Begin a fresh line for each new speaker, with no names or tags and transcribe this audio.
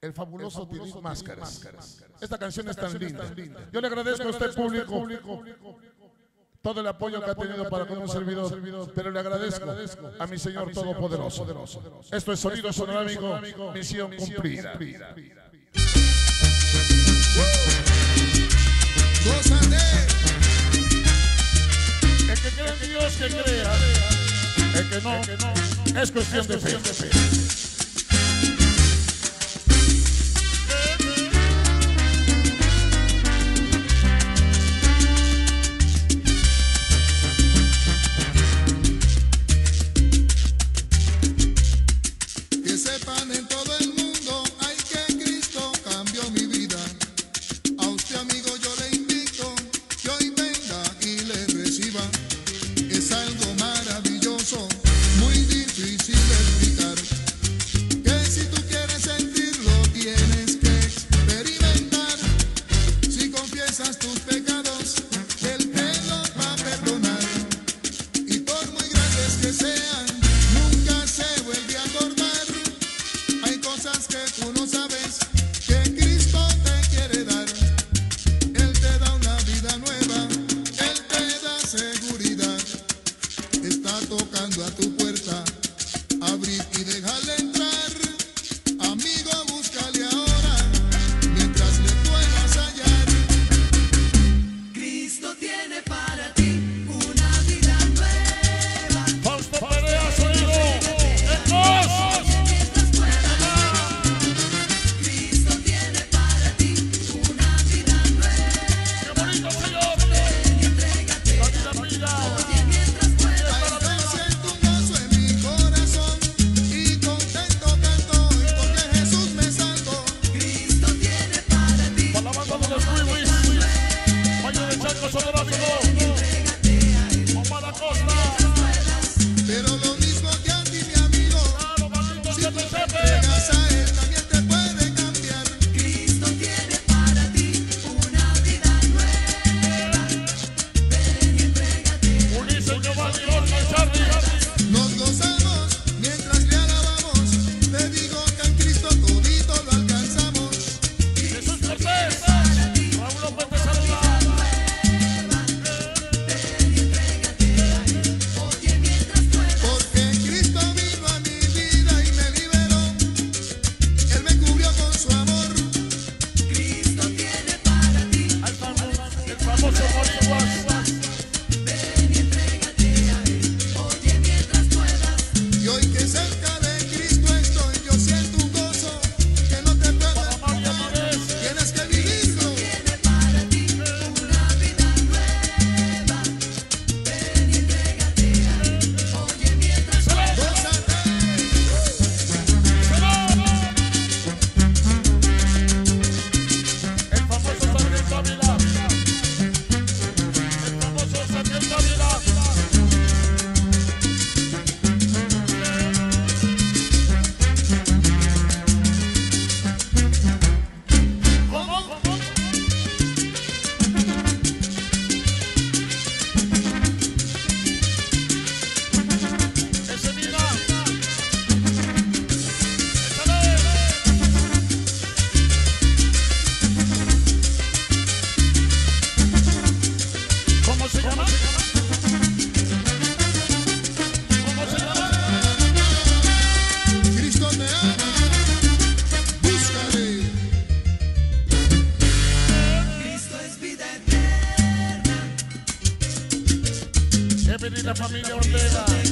el fabuloso Tirit Máscaras. Esta canción es tan linda. Yo le agradezco a usted, público, todo el apoyo que ha tenido para con un servidor, pero le agradezco a mi Señor Todopoderoso. Esto es Sonido Sonorámico, misión cumplida. El que cree en Dios, que crea. El que no, es cuestión de fe.
Tocando a tu puerta, abrir y dejarle entrar. Amigo, búscale ahora, mientras le puedas hallar.
Cristo tiene para ti una vida nueva.
Fausto Perea, sonido.
Cristo tiene para ti una vida nueva.
¡Qué bonito, Señor!
Ven y entrégate.
La vida.
Oye, mientras puedas.
Pero lo mismo que a ti, mi amigo, si tú te entregas a él, también te puede cambiar.
Cristo tiene para ti una vida nueva. Ven y entrégate.
Ulises, Giovanni, Oscar, Charlie.
Nos gozamos mientras le alabamos. Te digo que en Cristo todito lo alcanzamos.
Jesús Cortés. Raúl López te saluda.
Porque Cristo vino a mi vida y me liberó. Él me cubrió con su amor.
Cristo tiene para ti.
El famoso Boriguas.
Ven y entrégate a él. Oye, mientras puedas.
Y hoy que cerca de Cristo estoy, yo siento un gozo que no te puedo explicar. Tienes que vivirlo.
Tiene para ti una vida nueva. Ven y entrégate a él. Oye, mientras puedas.
Gózate.
El famoso Sarmiento Ávila. El famoso Sarmiento Ávila. Ese mira. ¿Cómo se llama? ¿Cómo se llama?
Cristo te ama. Búscale.
Cristo es vida eterna.
Que venir la familia Ortega.